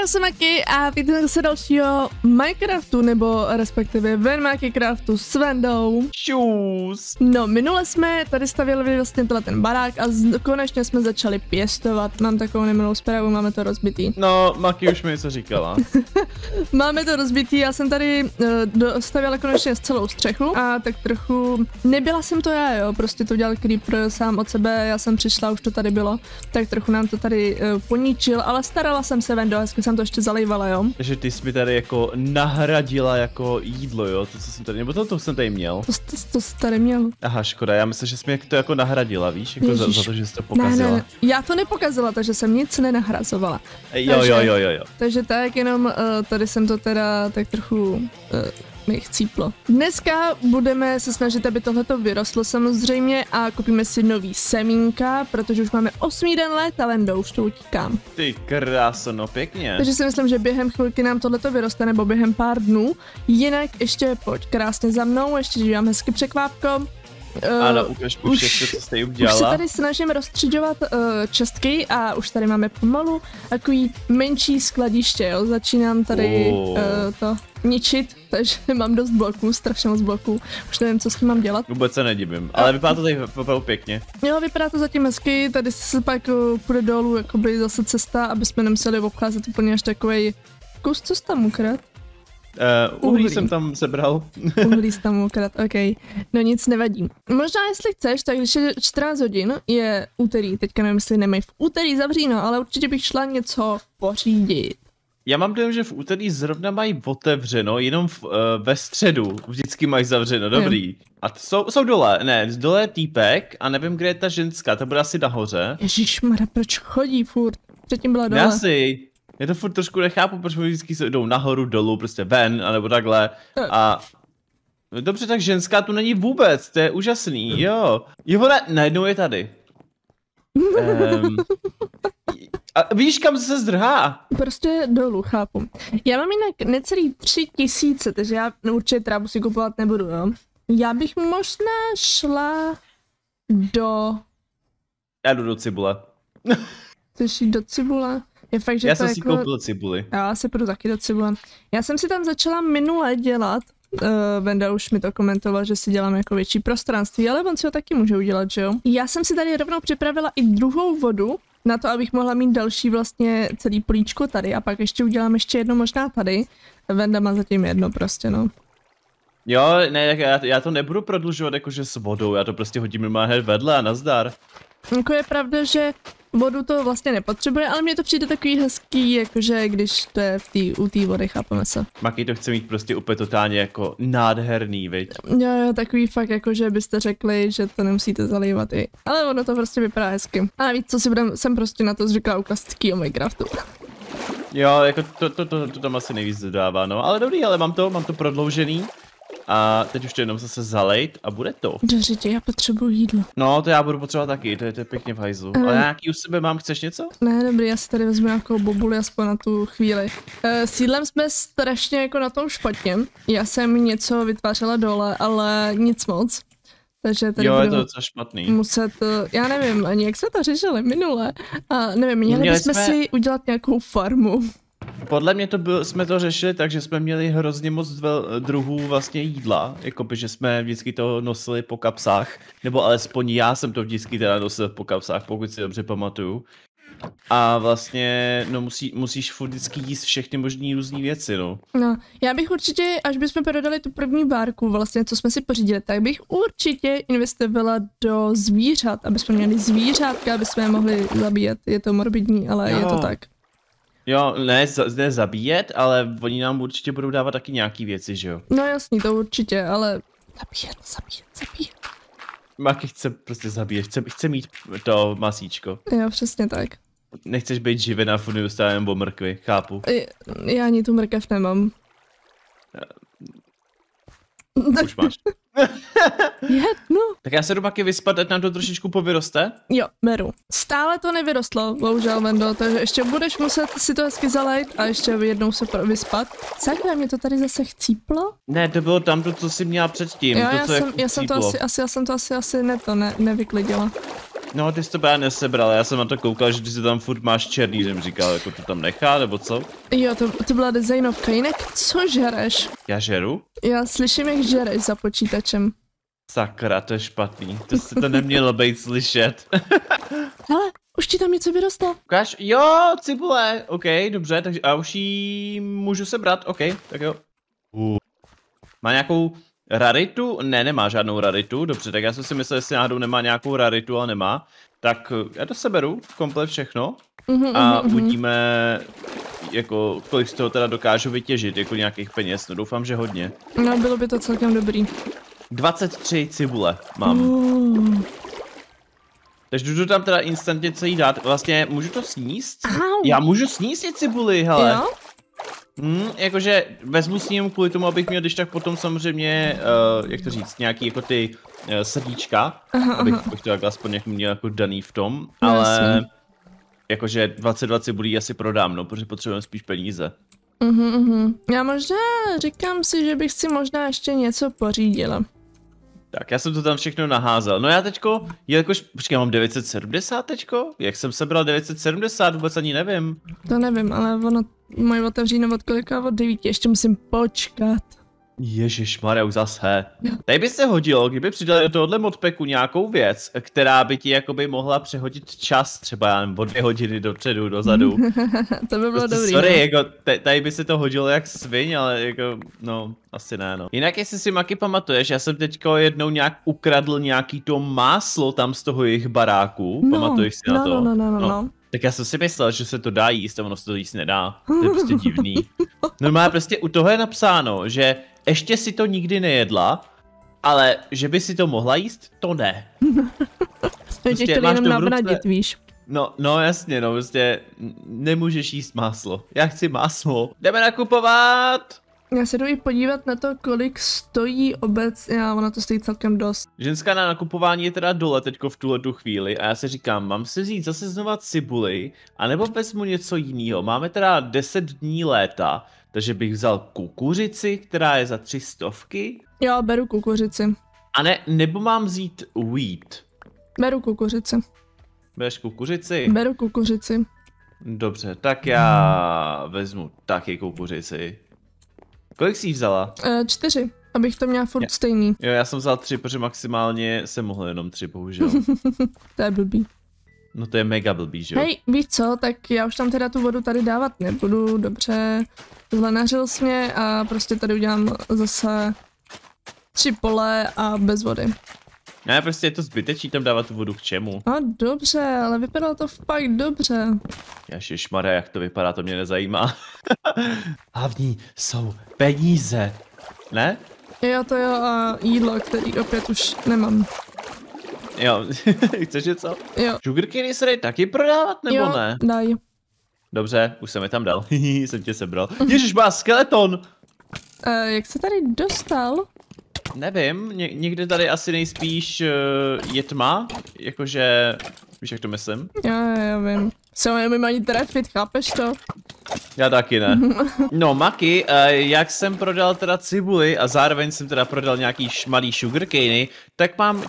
jsem Maki a vítám se dalšího Minecraftu, nebo respektive Minecraftu s Vendou. Čus. No, minule jsme tady stavěli vlastně ten barák a konečně jsme začali pěstovat. Mám takovou nemilou zprávu, máme to rozbitý. No, Maki už mi něco říkala. Máme to rozbitý, já jsem tady stavěla konečně celou střechu a tak trochu, nebyla jsem to já, jo, prostě to dělal Creeper sám od sebe, já jsem přišla, už to tady bylo, tak trochu nám to tady poničil, ale starala jsem se, Vendo, hezky jsem to ještě zalejvala, jo. Takže ty jsi mi tady jako nahradila jako jídlo, jo, to co jsem tady, nebo to jsem tady měl. To jsi tady měl. Aha, škoda, já myslím, že jsi mi to jako nahradila, víš, jako za to, že jsi to pokazila. Ne, já to nepokazila, takže jsem nic nenahrazovala. Jo. Takže tak jenom tady jsem to teda tak trochu mi chcíplo. Dneska budeme se snažit, aby tohleto vyrostlo samozřejmě a koupíme si nový semínka, protože už máme 8. den léta, Vendo, už to utíkám. Ty kráso, no pěkně. Takže si myslím, že během chvilky nám tohleto vyroste, nebo během pár dnů. Jinak ještě pojď krásně za mnou, ještě dívám hezky překvápko. Ano, ukaž mi všechno, co jste udělala. Už se tady snažím rozstřiďovat čestky a už tady máme pomalu takový menší skladiště, jo. Začínám tady to ničit, takže mám dost bloků, strašně moc bloků. Už nevím, co s tím mám dělat. Vůbec se nedivím, ale vypadá to tady opravdu pěkně. Jo, vypadá to zatím hezky, tady se pak půjde dolů, jakoby zase cesta, aby jsme nemuseli obcházet úplně až takovej kus, co jsi tam ukradl? Uhlí jsem tam sebral. Uhlí jsi tam ukradl, ok. No nic nevadí. Možná jestli chceš, tak když je 14 hodin, je úterý, teďka nevím, jestli nemají v úterý zavříno, ale určitě bych šla něco pořídit. Já mám dojem, že v úterý zrovna mají otevřeno, jenom ve středu vždycky mají zavřeno, dobrý. A jsou dole, ne, dole je týpek a nevím, kde je ta ženská, to bude asi nahoře. Ježišmarja, proč chodí furt? Předtím byla dole. Já to furt trošku nechápu, proč vždycky se jdou nahoru, dolů, prostě ven, anebo takhle. A dobře, tak ženská tu není vůbec, to je úžasný, jo. Jo, najednou je tady. A víš, kam se zdrhá? Prostě dolů, chápu. Já mám jinak necelý 3000, takže já určitě trávu si kupovat nebudu, jo. Já bych možná šla do... Já jdu do cibule. Chceš jít do cibule? Je fakt, že já to jsem si jako... koupil cibuli. Já si půjdu taky do cibule. Já jsem si tam začala minule dělat, Venda už mi to komentoval, že si dělám jako větší prostranství, ale on si ho taky může udělat, že jo? Já jsem si tady rovnou připravila i druhou vodu, na to, abych mohla mít další vlastně celý políčko tady a pak ještě udělám ještě jedno možná tady. Venda má zatím jedno prostě, no. Jo, ne, já to nebudu prodlužovat jakože s vodou, já to prostě hodím normálně hned vedle a nazdar. Jako je pravda, že vodu to vlastně nepotřebuje, ale mně to přijde takový hezký, jakože když to je u té vody, chápeme se. Maki to chce mít prostě úplně totálně jako nádherný, viď? Jo, takový fakt jakože byste řekli, že to nemusíte zalívat i. Ale ono to prostě vypadá hezky. A víc, co si jsem prostě na to zvykla ukázky o Minecraftu. Jo, jako to tam asi nejvíc dodává, no, ale dobrý, ale mám to prodloužený. A teď už to jenom zase zalejt a bude to. Dořitě, já potřebuji jídlo. No, to já budu potřebovat taky, to je pěkně v hajzlu. Ale nějaký u sebe mám, chceš něco? Ne, dobrý, já si tady vezmu nějakou bobuli aspoň na tu chvíli. S jídlem jsme strašně jako na tom špatně. Já jsem něco vytvářela dole, ale nic moc. Takže tady je to docela špatný. Muset, já nevím ani jak jsme to řešili minule. A nevím, měli bychom si udělat nějakou farmu. Podle mě jsme to řešili tak, že jsme měli hrozně moc druhů vlastně jídla, jakoby, že jsme vždycky to nosili po kapsách, nebo alespoň já jsem to vždycky teda nosil po kapsách, pokud si dobře pamatuju. A vlastně, no musíš furt vždycky jíst všechny možný různý věci, no. No, já bych určitě, až bychom prodali tu první bárku, vlastně, co jsme si pořídili, tak bych určitě investovala do zvířat, aby jsme měli zvířátka, aby jsme je mohli zabíjet. Je to morbidní, ale je to tak. Jo, ne zabíjet, ale oni nám určitě budou dávat taky nějaký věci, že jo? No jasný, to určitě, ale zabíjet. Maki chce prostě zabíjet, chce mít to masíčko. Jo, přesně tak. Nechceš být živena a furt nedostáváme o mrkvi, chápu. Já ani tu mrkev nemám. Už máš. Jedno. Tak já se jdu Maki vyspat, ať nám to trošičku povyroste. Jo, beru. Stále to nevyrostlo, bohužel, Vendo, takže ještě budeš muset si to hezky zalejt a ještě jednou se vyspat. Sakra, mě to tady zase chcíplo? Ne, to bylo tamto, co jsi měla předtím. Jo, to, co já jsem to asi nevyklidila. No, ty jsi to právě nesebral, já jsem na to koukal, že ty si tam furt máš černý, jsem říkal, jako to tam nechá, nebo co? Jo, to byla designovka, jinak co žereš? Já žeru? Já slyším, jak žereš za počítačem. Sakra, to je špatný, to nemělo být slyšet. Hele, už ti tam něco vyrostlo. Ukáž, jo, cibule, ok, dobře, takže a už ji můžu sebrat, ok, tak jo. Má nějakou raritu? Ne, nemá žádnou raritu, dobře, tak já jsem si myslel, jestli náhodou nemá nějakou raritu, ale nemá. Tak já to seberu, komplet všechno a uvidíme, jako, kolik z toho teda dokážu vytěžit, jako nějakých peněz, no doufám, že hodně. No, bylo by to celkem dobrý. 23 cibule mám. Takže jdu tam teda instantně celý dát, vlastně můžu to sníst? Au. Já můžu sníst i cibuli, hele. Jo? Jakože vezmu s ním kvůli tomu, abych měl když tak potom samozřejmě, jak to říct, nějaký jako ty srdíčka, abych to jako aspoň jako měl jako daný v tom, ale jakože 22 cibulí asi prodám, no, protože potřebujeme spíš peníze. Já možná říkám si, že bych si možná ještě něco pořídila. Tak, já jsem to tam všechno naházel. No já teďko, jelikož, počkej, já mám 970 teďko? Jak jsem sebral 970, vůbec ani nevím. To nevím, ale ono, moje otevří od kolika, od 9, ještě musím počkat. Ježišmarja, už zase. Tady by se hodilo, kdyby přidali do tohohle modpacku nějakou věc, která by ti jakoby mohla přehodit čas, třeba já nevím, o 2 hodiny dopředu, dozadu. To by bylo dobrý. Sorry, no. jako, tady by se to hodilo jak sviň, ale jako, no, asi ne, no. Jinak, jestli si Maki pamatuješ, já jsem teďko jednou nějak ukradl nějaký to máslo tam z toho jejich baráku, pamatuješ si na to? No. Tak já jsem si myslel, že se to dá jíst a ono se to jíst nedá. To je prostě divný. Normálně prostě u toho je napsáno, že ještě si to nikdy nejedla, ale že by si to mohla jíst, to ne. Prostě to jenom navnadit, víš. No jasně, no prostě nemůžeš jíst máslo. Já chci máslo. Jdeme nakupovat! Já se jdu i podívat na to, kolik stojí obecně, a ono to stojí celkem dost. Ženská na nakupování je teda dole teďko v tuhletu chvíli a já si říkám, mám si vzít zase znova cibuli, anebo vezmu něco jiného. Máme teda 10 dní léta, takže bych vzal kukuřici, která je za 300. Jo, beru kukuřici. A ne, nebo mám vzít wheat. Beru kukuřici. Bereš kukuřici? Beru kukuřici. Dobře, tak já vezmu taky kukuřici. Kolik jsi jí vzala? 4, abych to měla furt stejný. Jo, já jsem vzal 3, protože maximálně jsem mohl jenom 3, bohužel. To je blbý. No to je mega blbý, že jo? Hej, víš co, tak já už tam teda tu vodu tady dávat nebudu, dobře. Tohle nařil jsi mě a prostě tady udělám zase 3 pole a bez vody. Ne, prostě je to zbytečný tam dávat tu vodu k čemu. No dobře, ale vypadalo to fakt dobře. Ježišmarja, jak to vypadá, to mě nezajímá. Hlavní jsou peníze, ne? Jo, to jo, a jídlo, který opět už nemám. Jo, chceš něco? Jo. Sugarcane se dají taky prodávat, nebo Jo, ne? daj. Dobře, už jsem je tam dal. Jsem tě sebral. Ježiš, má skeleton! Jak se tady dostal? Nevím, někde tady asi nejspíš je tma, jakože, víš jak to myslím? Já vím. Se nemím ani trefit, chápeš to? Já taky ne. No Maki, jak jsem prodal teda cibuli a zároveň jsem teda prodal nějaký malý sugarcane, tak mám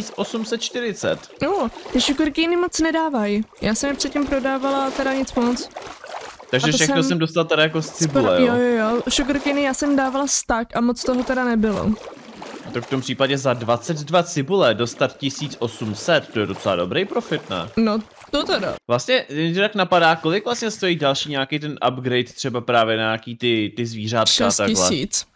1840. No, ty sugarcany moc nedávají. Já jsem je předtím prodávala teda nic moc. Takže všechno jsem dostal teda jako z cibule, jo? Jo. Sugarcany já jsem dávala stack a moc toho teda nebylo. Tak v tom případě za 22 cibule dostat 1800, to je docela dobrý profit, ne? No, to teda. Vlastně, mě tak napadá, kolik vlastně stojí další nějaký ten upgrade třeba právě na nějaký ty zvířátka a takhle? 6000.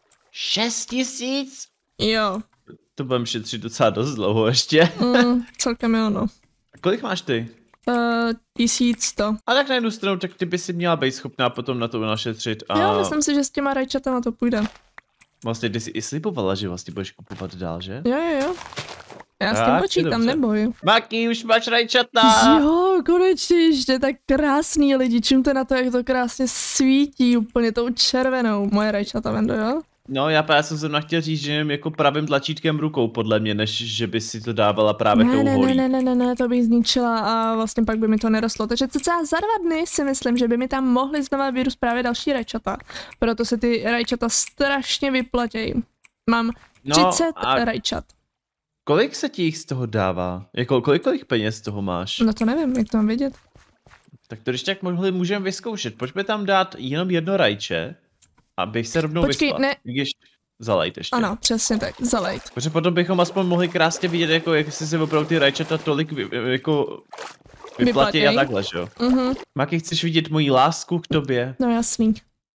6000? Jo. To budem šetřit docela dost dlouho ještě. Celkem jo, no. Kolik máš ty? 1100. A tak na jednu stranu, tak ty by si měla být schopná potom na to našetřit a... Jo, myslím si, že s těma rajčatama to půjde. Vlastně ty si i slibovala, že vlastně budeš kupovat dál, že? Jo. Já s tím počítám, neboj. Maki, už máš rajčata! Jo, konečně, ještě tak krásný lidi, čím to na to, jak to krásně svítí, úplně tou červenou. Moje rajčata, Vendo, jo? No, já jsem zrovna chtěl říct, že jen jako pravým tlačítkem rukou, podle mě, než že by si to dávala právě tou holí. Ne, to bych zničila a vlastně pak by mi to nerostlo. Takže cca za 2 dny si myslím, že by mi tam mohly znova vyrůst právě další rajčata. Proto se ty rajčata strašně vyplatějí. Mám 30 rajčat. Kolik se ti jich z toho dává? Jako, kolik peněz z toho máš? No to nevím, jak to mám vědět. Tak to když tak můžeme vyzkoušet. Pojďme tam dát jenom jedno rajče, abych se rovnou vyspal. Ne. Když zalejt ještě. Ano, přesně tak, zalejt. Protože potom bychom aspoň mohli krásně vidět, jako jak si opravdu ty rajčata tolik jako vyplatí a takhle, že jo? Maki, chceš vidět moji lásku k tobě? No jasný.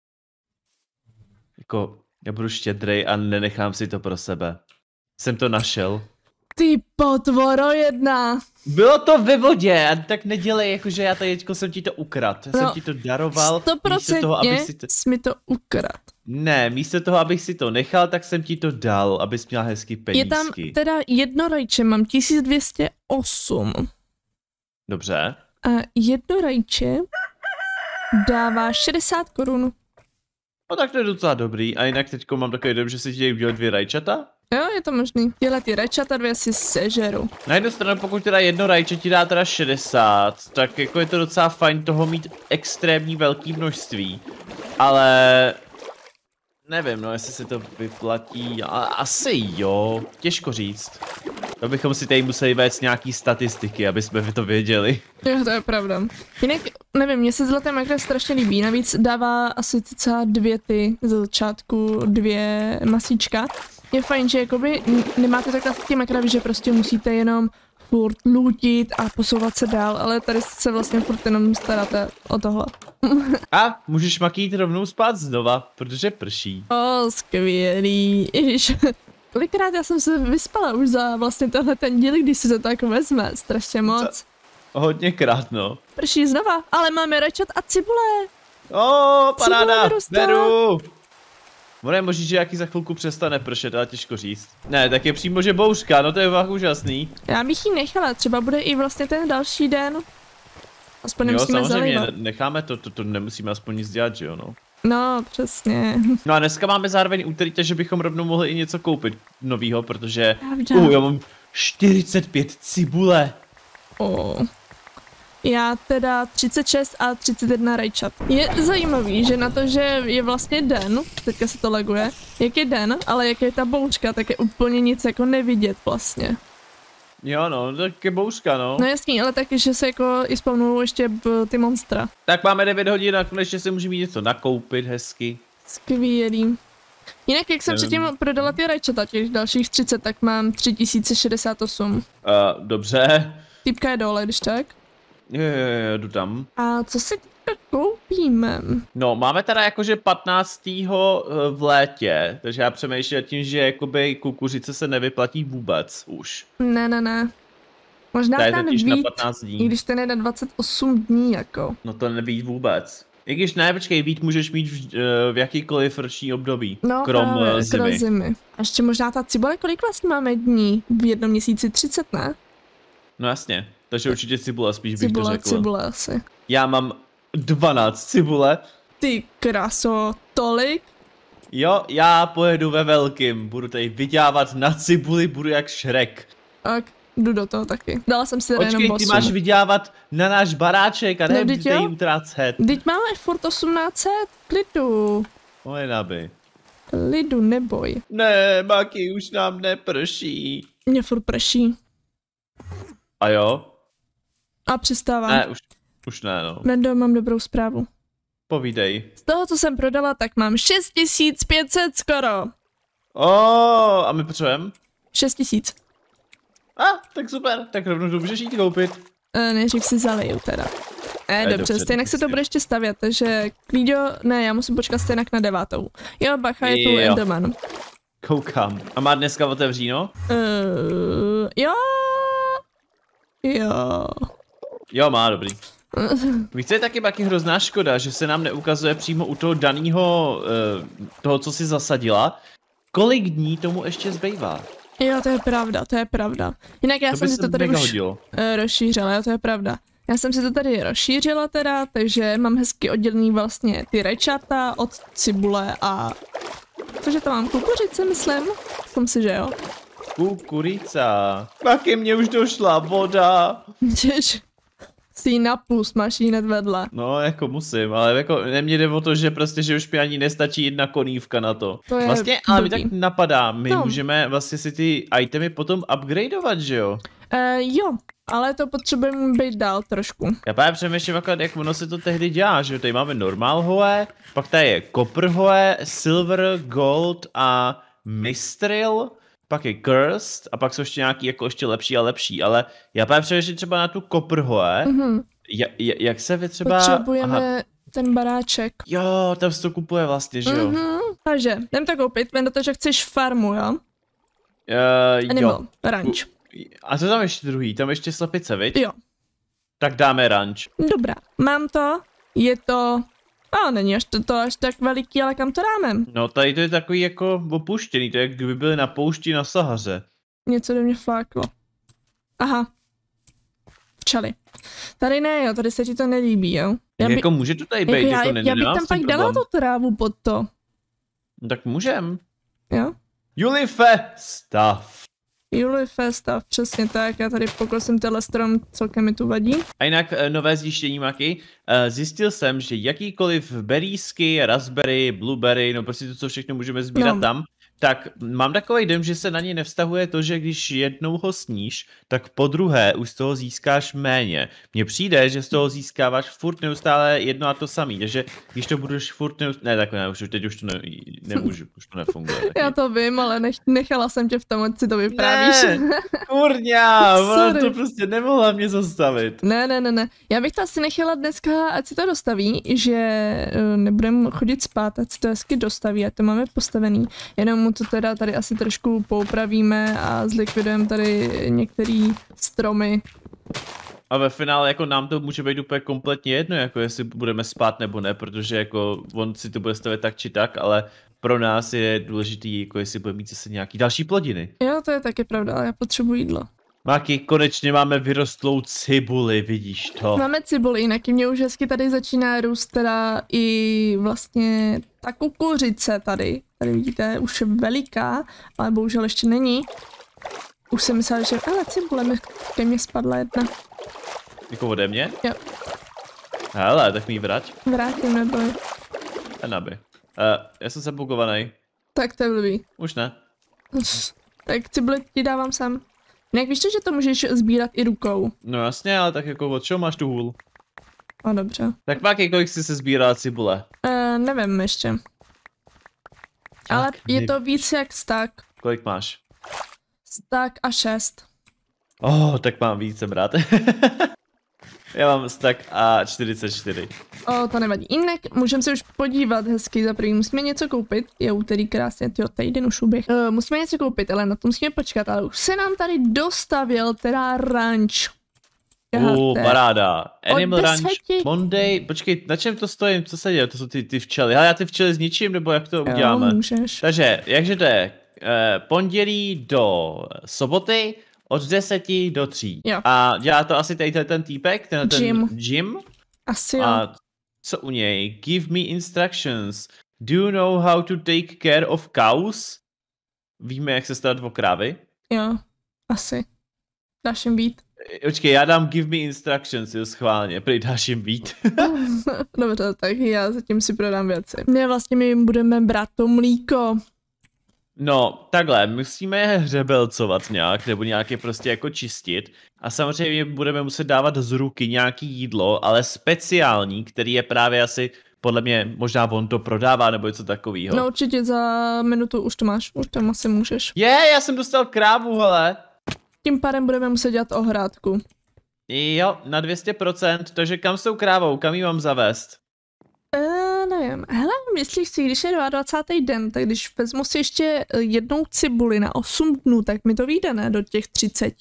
Jako, já budu štědrej a nenechám si to pro sebe. Jsem to našel. Ty potvoro jedna. Bylo to ve vodě, a tak nedělej, jakože já tady jsem ti to ukradl. No, jsem ti to daroval. 100% jsi mi to ukradl. Ne, místo toho, abych si to nechal, tak jsem ti to dal, abys měla hezky penízky. Je tam teda jedno rajče, mám 1208. Dobře. A jedno rajče dává 60 korun. No tak to je docela dobrý. A jinak teďko mám takový dojem, že si ti udělat 2 rajčata? Jo, je to možný. Tyhle ty rajčata 2 si sežeru. Na jednu stranu, pokud teda jedno rajče ti dá teda 60, tak jako je to docela fajn toho mít extrémní velký množství. Ale nevím, no, jestli se to vyplatí, asi jo, těžko říct. To bychom si tady museli vést nějaký statistiky, aby jsme to věděli. Jo, to je pravda. Jinak, nevím, mně se zlaté makra strašně líbí, navíc dává asi cca 2 ty za začátku, 2 masíčka. Je fajn, že jakoby nemáte tak klasický makra, že prostě musíte jenom furt lootit a posouvat se dál, ale tady se vlastně furt jenom staráte o tohle. A můžeš Maki jít rovnou spát znova, protože prší. O, skvělý. Ježiš. Kolikrát já jsem se vyspala už za vlastně tenhle ten díl, když si to tak vezme, strašně moc. Hodněkrát, no. Prší znova, ale máme rajčat a cibule. Paráda, beru. Ono je možný, že jaký za chvilku přestane pršet, ale těžko říct. Ne, tak je přímo, že bouřka, no to je fakt úžasný. Já bych ji nechala, třeba bude i vlastně ten další den. Aspoň nemusíme zalívat. Necháme to nemusíme aspoň nic dělat, že jo, no. No, přesně. No a dneska máme zároveň úterý, takže bychom rovnou mohli i něco koupit novýho, protože... já mám 45 cibule. Já teda 36 a 31 rajčat. Je zajímavý, že na to, že je vlastně den, teďka se to laguje, jak je den, ale jak je ta bouřka, tak je úplně nic jako nevidět vlastně. Jo no, tak je bouřka no. No jasný, ale taky, že se jako i spawnují ještě ty monstra. Tak máme 9 hodin a konečně si můžeme něco nakoupit hezky. Skvělý. Jinak jak jsem předtím prodala ty rajčata, těch dalších 30, tak mám 3068. Dobře. Typka je dole, když tak. Jo, jdu tam. A co si koupíme? No, máme teda jakože 15. v létě, takže já přemýšlím tím, že jakoby kukuřice se nevyplatí vůbec už. Ne. Možná ten víc, na 15 dní. I když ten je na 28 dní jako. No to neví vůbec. I když ne, počkej, být můžeš mít v jakýkoliv roční období, no, krom zimy. A ještě možná ta cibule, kolik vlastně máme dní? V jednom měsíci 30, ne? No jasně, takže určitě cibule, spíš bych to řekl. Cibule asi. Já mám 12 cibule. Ty kraso, tolik? Jo, já pojedu ve velkým, budu tady vydělávat na cibuli, budu jak Shrek. Tak, jdu do toho taky. Dala jsem si jenom bosu. Ty máš vydělávat na náš baráček a ne tady utrácet. Teď máme furt 1800, klidu. Moje naby. Klidu, neboj. Ne, Maki, už nám neprší. Mně furt prší. A jo? A přestávám. Ne, už ne, no. Mendo, mám dobrou zprávu. Povídej. Z toho, co jsem prodala, tak mám 6500 skoro. A my potřebujeme? 6000. Tak super, tak rovnou to můžeš jít koupit. Nejdřív si zaliju teda. Dobře, stejnak se to bude ještě stavět, takže Klíďo, ne, já musím počkat stejnak na 9. Jo, bacha, je tu Enderman. Koukám. A má dneska otevříno? Jo. Jo, má, dobrý. Víš, co je taky hrozná škoda, že se nám neukazuje přímo u toho daného, toho, co si zasadila, kolik dní tomu ještě zbývá. Jo, to je pravda. Jinak já jsem si to tady už rozšířila, jo, to je pravda. Já jsem si to tady rozšířila teda, takže mám hezky oddělený vlastně ty rajčata od cibule a... Cože to mám, kukuřice, myslím? Myslím si, že jo. Kukurica. Taky mě už došla voda. Si napus, máš jí hned vedle. No, jako musím, ale jako mně jde o to, že prostě, že už mi ani nestačí jedna konívka na to. To je vlastně, ale mi tak blbý. napadá, my No. můžeme vlastně si ty itemy potom upgradeovat, že jo? Jo, ale to potřebujeme být dál trošku. Já právě přemýšlím, jak ono se to tehdy dělá, že jo? Tady máme normal hoe, pak tady je copper hoe, silver, gold a mithril, pak je cursed a pak jsou ještě nějaký jako ještě lepší a lepší, ale já právě přemýšlím třeba na tu copper hoe, jak se vy třeba... Potřebujeme ten baráček. Jo, tam se to kupuje vlastně, že jo? Takže, jdem to koupit, jen do toho, že chceš farmu, jo? Animal, ranch. A co tam ještě druhý? Tam ještě slepice, viď? Jo. Tak dáme ranch. Dobrá, mám to, je to... není to až tak veliký, ale kam to dáme? No tady to je takový jako opuštěný, to je jak kdyby byli na poušti na Sahaře. Něco do mě fláklo. Aha. Včely. Tady ne, jo, tady se ti to nelíbí, jo? Jako může to tady být, jako já bych tam pak dala tu trávu pod to. No, tak můžem. Jo? Julife stav. Julife stav, přesně tak, já tady pokosím tenhle strom, celkem mi tu vadí. A jinak nové zjištění, Maki, zjistil jsem, že jakýkoliv berries, raspberry, blueberry, no prostě to, co všechno můžeme sbírat tam, tak mám takový dojem, že se na ně nevztahuje to, že když jednou ho sníš, tak po druhé už z toho získáš méně. Mně přijde, že z toho získáváš furt neustále jedno a to samý, takže když to budeš furt neustále... Ne, tak ne, už teď už to nemůžu, už to nefunguje. Taky. Já to vím, ale nechala jsem tě v tom, ať si to vyprávíš. Ne, kurňa, ona to prostě nemohla mě zastavit. Ne. Já bych to asi nechala dneska, ať si to dostaví, že nebudeme chodit spát, ať si to hezky dostaví, ať to máme postavený. Jenom mu to teda tady asi trošku poupravíme a zlikvidujeme tady některé stromy. A ve finále jako nám to může být úplně kompletně jedno, jako jestli budeme spát nebo ne, protože jako on si to bude stavět tak či tak, ale pro nás je důležitý, jako jestli bude mít zase nějaký další plodiny. Jo, to je taky pravda, ale já potřebuji jídlo. Máky, konečně máme vyrostlou cibuli, vidíš to? Máme cibuli, jinak mě už hezky tady začíná růst teda i vlastně ta kukuřice tady. Tady vidíte, už je veliká, ale bohužel ještě není. Už jsem myslela, že cibule ke mně spadla jedna. Jako ode mě? Jo. Hele, tak mi ji vrať. Vrátím nebo... Enaby. Já jsem zabugovaný. Tak to je blbý. Už ne. Tak cibule ti dávám sám. Jinak víš to, že to můžeš sbírat i rukou? No jasně, ale tak jako od čeho máš tu hůl? A dobře. Tak Máky, kolik jsi se sbírala cibule? Nevím ještě. Ale je to víc jak stack. Kolik máš? Stack a 6. Tak mám více, brát. Já mám stack a 44. To nevadí. Jinak můžeme se už podívat hezky, za první musíme něco koupit, je úterý krásně, týden už uběh. Musíme něco koupit, ale na to musíme počkat, ale už se nám tady dostavil teda ranch. Paráda. Animal Ranch, Monday, počkej, na čem to stojím, co se děje, to jsou ty včely. Hele, já ty včely zničím, nebo jak to uděláme? Můžeš. Takže, jakže to je? Pondělí do soboty, od 10 do 3. Jo. A dělá to asi tady ten týpek, ten Jim. Asi jo. A co u něj? Give me instructions. Do you know how to take care of cows? Víme, jak se starat o krávy? Jo, asi. Dáš jim být. Počkej, já dám give me instructions, jo, schválně, prý dáš jim být. Dobře, tak já zatím si prodám věci. Ne, vlastně my jim budeme brát to mlíko. No, takhle, musíme je hřebelcovat nějak, nebo nějak je prostě jako čistit. A samozřejmě budeme muset dávat z ruky nějaký jídlo, ale speciální, který je právě asi, podle mě, možná on to prodává, nebo něco takového. No určitě za minutu už to máš, už tam asi můžeš. Já jsem dostal krávu, hele. Tím pádem budeme muset dělat ohrádku. Jo, na 200%, takže kam s tou krávou, kam ji mám zavést? Nevím. Hele, myslíš si, když je 22. den, tak když vezmu si ještě jednou cibuli na 8 dnů, tak mi to vyjde, ne? Do těch 30.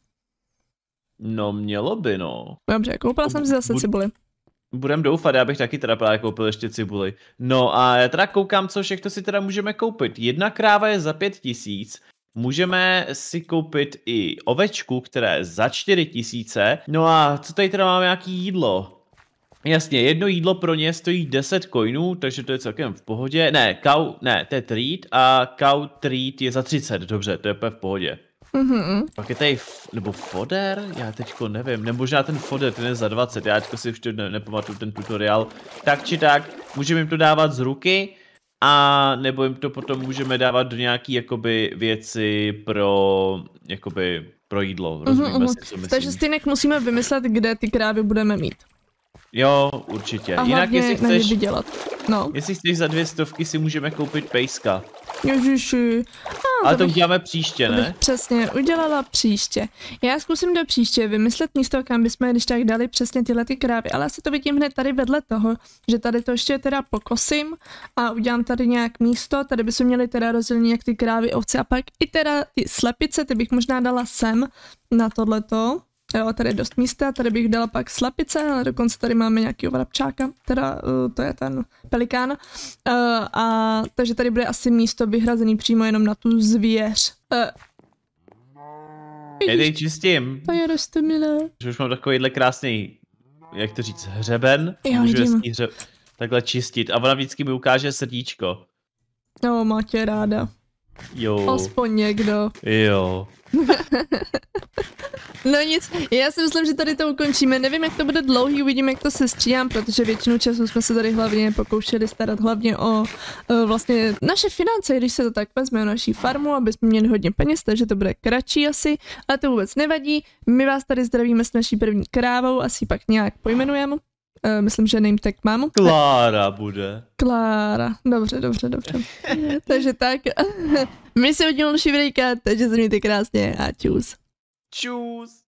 No, mělo by, no. Dobře, koupila jsem si zase cibuli. Budem doufat, já bych taky teda právě koupil ještě cibuli. No a já teda koukám, co všechno si teda můžeme koupit. Jedna kráva je za 5000, můžeme si koupit i ovečku, která je za 4000. No a co tady teda máme, nějaký jídlo? Jasně, jedno jídlo pro ně stojí 10 coinů, takže to je celkem v pohodě. Ne, to je treat a cow treat je za 30, dobře, to je v pohodě. Pak je tady, nebo foder? Já teďko nevím, nebo možná ten foder, ten je za 20, já teďko si už nepamatuju ten tutoriál. Tak či tak, můžeme jim to dávat z ruky, a nebo jim to potom můžeme dávat do nějaký jakoby věci pro, jakoby pro jídlo, rozumíme si, co myslím. Takže stejnek musíme vymyslet, kde ty krávy budeme mít. Jo, určitě. A jinak jestli chceš, vydělat. No. Jestli chceš za 200 si můžeme koupit pejska. Ježiši. Ale to uděláme příště, ne? Přesně, udělala příště. Já zkusím do příště vymyslet místo, kam bychom když tak dali přesně tyhle ty krávy, ale asi to vidím hned tady vedle toho, že tady to ještě teda pokosím a udělám tady nějak místo, tady bychom měli teda rozdělení jak ty krávy, ovce a pak i teda ty slepice, ty bych možná dala sem na tohleto. Jo, tady je dost místa, tady bych dala pak slepice, ale dokonce tady máme nějakýho vrabčáka, teda to je ten pelikán. Takže tady bude asi místo vyhrazený přímo jenom na tu zvěř. Já tady čistím. To je dost milé. Že už mám takovýhle krásný, jak to říct, hřeben. Jo, můžu takhle čistit a ona vždycky mi ukáže srdíčko. No, má tě ráda. Jo. Aspoň někdo. Jo. No nic, já si myslím, že tady to ukončíme. Nevím, jak to bude dlouhý, uvidím, jak to sestříhám, protože většinu času jsme se tady hlavně pokoušeli starat hlavně o vlastně naše finance, když se to tak vezme, o naší farmu, aby jsme měli hodně peněz, takže to bude kratší asi, ale to vůbec nevadí. My vás tady zdravíme s naší první krávou, asi pak nějak pojmenujeme. Myslím, že name tag mám. Klára bude. Klára, dobře. Takže tak, my se uděláme další videjka, takže se mějte krásně a čus. Čus.